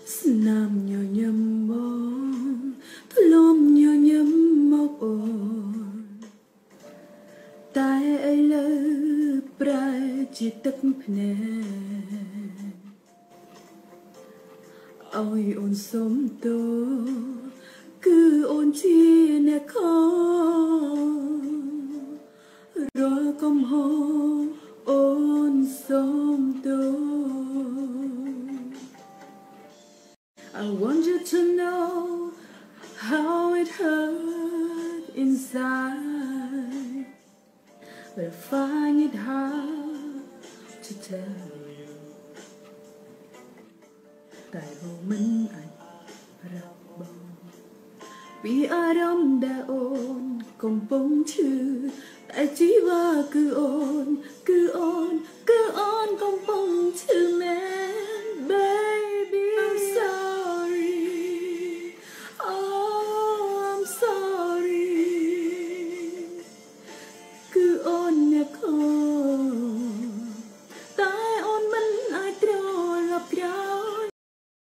Nam nhờ nhầm bóng lom nhờ nhầm mọc ồn tai ấy lỡ prai chỉ tức nè ôi ôn sớm tô cứ ôn chi nè khó rồi công hô ôn sớm tô. I want you to know how it hurt inside, but I find it hard to tell you. Tại vô mình anh rap bông vì ai đâm đã ôn công bông chứ tại chỉ và cứ ôn công bông chứ mẹ